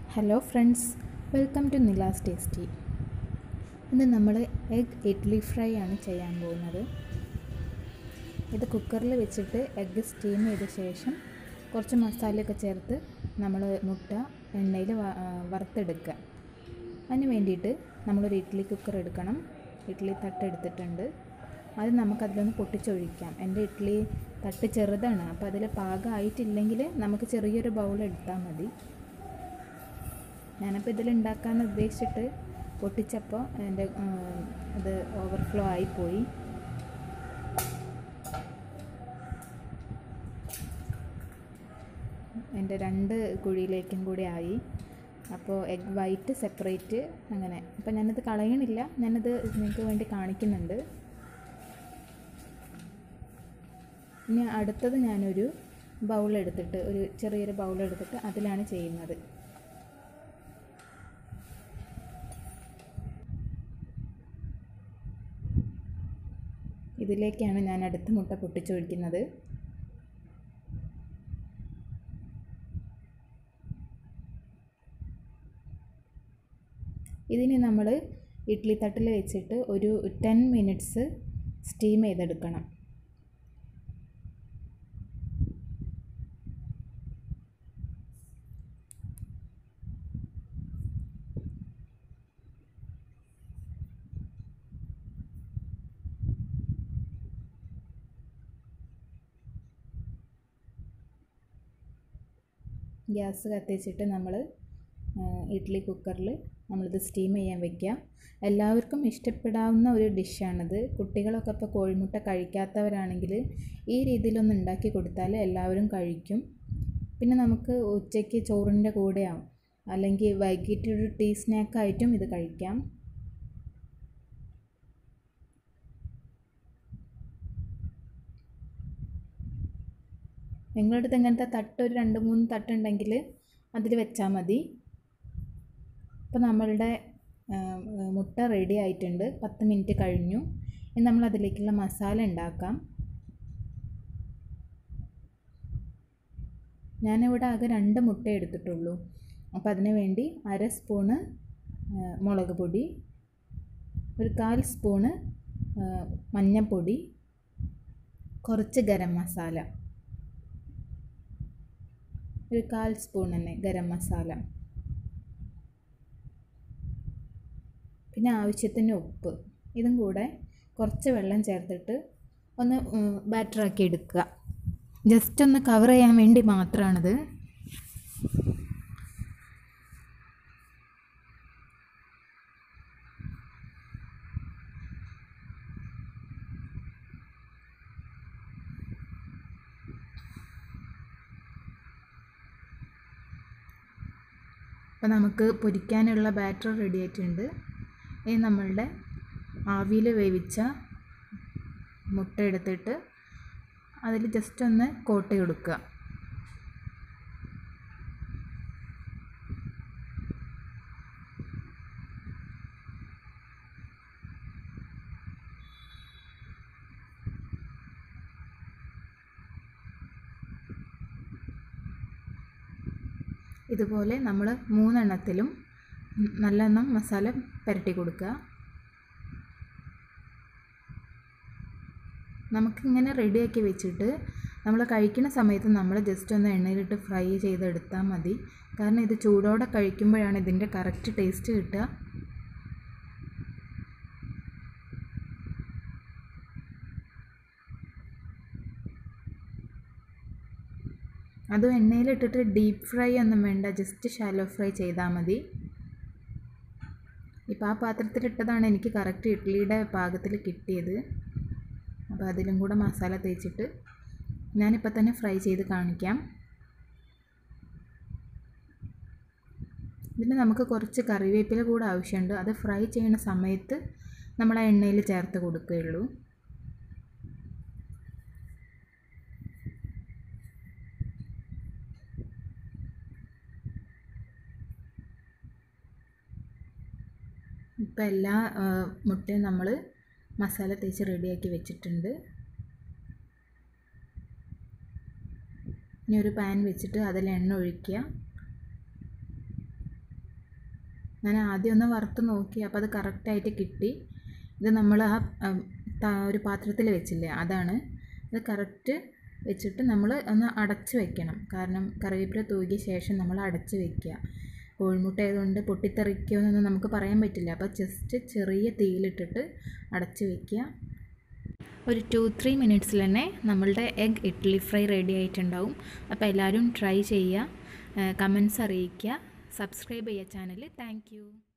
Hello friends, welcome to Nila's tasty. ഇന്ന് നമ്മൾ egg idli fry ആണ് ചെയ്യാൻ പോകുന്നത്. ഇത് കുക്കറിൽ വെച്ചിട്ട് എഗ്ഗ് സ്റ്റീം ചെയ്ത ശേഷം കുറച്ച് മസാലയൊക്കെ ചേർത്ത് നമ്മൾ മുട്ട എണ്ണയിൽ വറുത്തെടുക്കുക. അതിന് വേണ്ടിയിട്ട് നമ്മളൊരു ഇഡ്ലി കുക്കർ എടുക്കണം. ഇഡ്ലി തട്ട് എടുത്തിട്ടുണ്ട്. അത് നമുക്കതിലൊന്ന് പൊട്ടിച്ചൊഴിക്കാം. എൻ്റെ ഇഡ്ലി തട്ട് ചെറുതാണ്, അപ്പോൾ അതിൽ പാകമായിട്ടില്ലെങ്കിൽ നമുക്ക് ചെറിയൊരു ബൗൾ എടുത്താൽ മതി. ഞാനപ്പോൾ ഇതിലുണ്ടാക്കാമെന്ന് ഉദ്ദേശിച്ചിട്ട് പൊട്ടിച്ചപ്പോൾ എൻ്റെ അത് ഓവർഫ്ലോ ആയിപ്പോയി. എൻ്റെ 2 കുഴിയിലേക്കും കൂടി ആയി. അപ്പോൾ എഗ് വൈറ്റ് സെപ്പറേറ്റ് അങ്ങനെ. അപ്പോൾ ഞാനത് കളയണില്ല, ഞാനത് നിങ്ങൾക്ക് വേണ്ടി കാണിക്കുന്നുണ്ട്. ഇനി അടുത്തത് ഞാനൊരു ബൗളെടുത്തിട്ട്, ഒരു ചെറിയൊരു ബൗളെടുത്തിട്ട് അതിലാണ് ചെയ്യുന്നത്. ഇതിലേക്കാണ് ഞാൻ അടുത്ത മുട്ട പൊട്ടിച്ചൊഴിക്കുന്നത്. ഇതിന് നമ്മൾ ഇഡ്ലി തട്ടിൽ വെച്ചിട്ട് ഒരു 10 മിനിറ്റ്സ് സ്റ്റീം ചെയ്തെടുക്കണം. ഗ്യാസ് കത്തിച്ചിട്ട് നമ്മൾ ഇഡ്ലി കുക്കറിൽ നമ്മളിത് സ്റ്റീം ചെയ്യാൻ വയ്ക്കുക. എല്ലാവർക്കും ഇഷ്ടപ്പെടാവുന്ന ഒരു ഡിഷാണിത്. കുട്ടികളൊക്കെ ഇപ്പോൾ കോഴിമുട്ട കഴിക്കാത്തവരാണെങ്കിൽ ഈ രീതിയിലൊന്ന് ഉണ്ടാക്കി കൊടുത്താൽ എല്ലാവരും കഴിക്കും. പിന്നെ നമുക്ക് ഉച്ചയ്ക്ക് ചോറിൻ്റെ കൂടെയാവും, അല്ലെങ്കിൽ വൈകിട്ടൊരു ടീ സ്നാക്കായിട്ടും ഇത് കഴിക്കാം. നിങ്ങളുടെ അടുത്ത് ഇങ്ങനത്തെ തട്ട് ഒരു 2-3 തട്ടുണ്ടെങ്കിൽ അതിൽ വെച്ചാൽ മതി. അപ്പോൾ നമ്മളുടെ മുട്ട റെഡി ആയിട്ടുണ്ട്. 10 മിനിറ്റ് കഴിഞ്ഞു. ഇനി നമ്മൾ അതിലേക്കുള്ള മസാല ഉണ്ടാക്കാം. ഞാനിവിടെ ആകെ 2 മുട്ട എടുത്തിട്ടുള്ളൂ. അപ്പോൾ അതിന് വേണ്ടി 1/2 സ്പൂണ് മുളക് പൊടി, ഒരു 1/4 സ്പൂണ് മഞ്ഞൾപ്പൊടി, കുറച്ച് ഗരം മസാല, ഒരു 1/4 സ്പൂൺ തന്നെ ഗരം മസാല, പിന്നെ ആവശ്യത്തിന് ഉപ്പ്. ഇതും കൂടെ കുറച്ച് വെള്ളം ചേർത്തിട്ട് ഒന്ന് ബാറ്ററാക്കി എടുക്കുക. ജസ്റ്റ് ഒന്ന് കവർ ചെയ്യാൻ വേണ്ടി മാത്രമാണിത്. അപ്പോൾ നമുക്ക് പൊരിക്കാനുള്ള ബാറ്റർ റെഡി ആയിട്ടുണ്ട്. ഇനി നമ്മളുടെ ആവിയിൽ വേവിച്ച മുട്ട എടുത്തിട്ട് അതിൽ ജസ്റ്റ് ഒന്ന് കോട്ട് കൊടുക്കുക. ഇതുപോലെ നമ്മൾ 3 എണ്ണത്തിലും നല്ലെണ്ണം മസാല പുരട്ടി കൊടുക്കുക. നമുക്കിങ്ങനെ റെഡിയാക്കി വെച്ചിട്ട് നമ്മൾ കഴിക്കുന്ന സമയത്ത് നമ്മൾ ജസ്റ്റ് ഒന്ന് എണ്ണയിലിട്ട് ഫ്രൈ ചെയ്തെടുത്താൽ മതി. കാരണം ഇത് ചൂടോടെ കഴിക്കുമ്പോഴാണ് ഇതിൻ്റെ കറക്റ്റ് ടേസ്റ്റ് കിട്ടുക. അതും എണ്ണയിലിട്ടിട്ട് ഡീപ്പ് ഫ്രൈ ഒന്നും വേണ്ട, ജസ്റ്റ് ഷാലോ ഫ്രൈ ചെയ്താൽ മതി. ഇപ്പോൾ ആ പാത്രത്തിലിട്ടതാണ് എനിക്ക് കറക്റ്റ് ഇഡ്ലിയുടെ പാകത്തിൽ കിട്ടിയത്. അപ്പോൾ അതിലും കൂടെ മസാല തേച്ചിട്ട് ഞാനിപ്പോൾ തന്നെ ഫ്രൈ ചെയ്ത് കാണിക്കാം. ഇതിന് നമുക്ക് കുറച്ച് കറിവേപ്പില കൂടെ ആവശ്യമുണ്ട്. അത് ഫ്രൈ ചെയ്യുന്ന സമയത്ത് നമ്മൾ ആ എണ്ണയിൽ ചേർത്ത് കൊടുക്കുകയുള്ളൂ. ഇപ്പോൾ എല്ലാ മുട്ടയും നമ്മൾ മസാല തേച്ച് റെഡിയാക്കി വെച്ചിട്ടുണ്ട്. ഇനി ഒരു പാൻ വെച്ചിട്ട് അതിൽ എണ്ണ ഒഴിക്കുക. ഞാൻ ആദ്യം ഒന്ന് വറുത്ത് നോക്കി, അപ്പോൾ അത് കറക്റ്റായിട്ട് കിട്ടി. ഇത് നമ്മൾ ഒരു പാത്രത്തിൽ വെച്ചില്ലേ, അതാണ്. ഇത് കറക്റ്റ് വെച്ചിട്ട് നമ്മൾ ഒന്ന് അടച്ച് വെക്കണം. കാരണം കറിവേപ്പില തൂകിയ ശേഷം നമ്മൾ അടച്ച് വെക്കുക. കോഴിമുട്ട ആയതുകൊണ്ട് പൊട്ടിത്തെറിക്കുമെന്നൊന്നും നമുക്ക് പറയാൻ പറ്റില്ല. അപ്പോൾ ജസ്റ്റ് ചെറിയ തീയിലിട്ടിട്ട് അടച്ച് വെക്കുക. ഒരു 2-3 മിനിറ്റ്സിൽ തന്നെ നമ്മളുടെ എഗ് ഇഡ്ഡലി ഫ്രൈ റെഡി ആയിട്ടുണ്ടാവും. അപ്പോൾ എല്ലാവരും ട്രൈ ചെയ്യുക, കമൻസ് അറിയിക്കുക, സബ്സ്ക്രൈബ് ചെയ്യുക ചാനൽ. Thank you.